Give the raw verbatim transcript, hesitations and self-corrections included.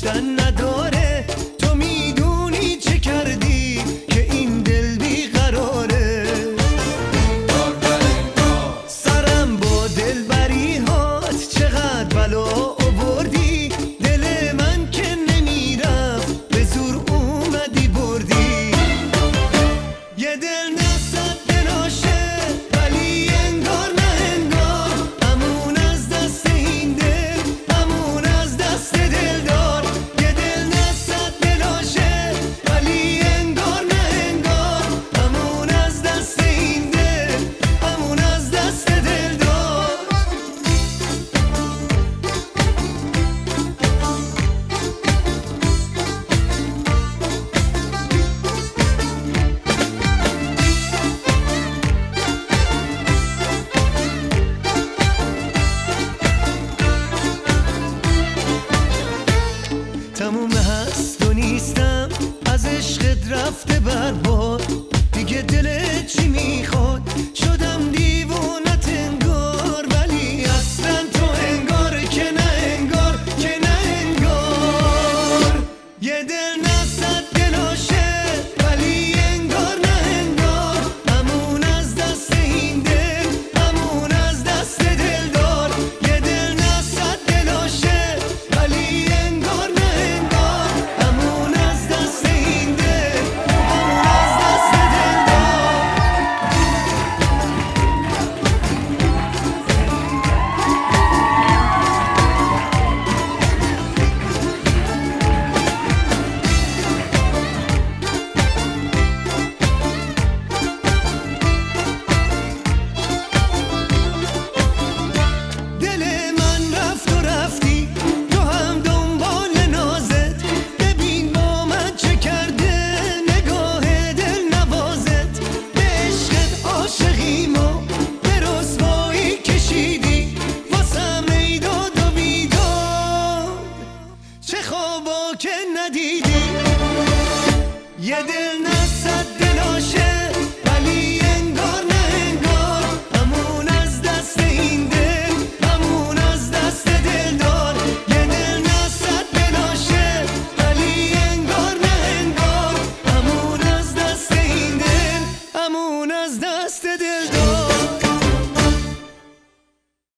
کشتن نداره. تو میدونی چه کردی که این دل بیقراره. سرم با دلبری هات چقدر بلا آوردی. دل من که نمیرفت به زور اومدی بردی. یه دل نصد دلاشه ولی انگار نه انگار. امون از دست این دل، امون از دست دلدار. یه دل نصد دلاشه ولی انگار نه انگار. امون از دست این دل، امون از دست دلدار. تموم هست و نیستم از عشقت رفته برباد. دیگه دلت چی میخواد؟ شدم دیوونت انگار. ولی اصلا تو انگار که نه انگار که نه انگار. یه دل نصد دلاشه ولی انگار نه انگار. امون از دست این دل، امون از دست دلدار. یه دل نصد دلاشه ولی انگار نه انگار. امون از دست این دل، امون از دست دلدار. دل من رفت و رفتی، تو هم دنبال نازت. ببین با من چه کرده نگاه دل نوازت. به عشقت عاشقیم و به رسوایی کشیدی. واسم ای داد و بیداد چه خوابا که ندیدی. یه دل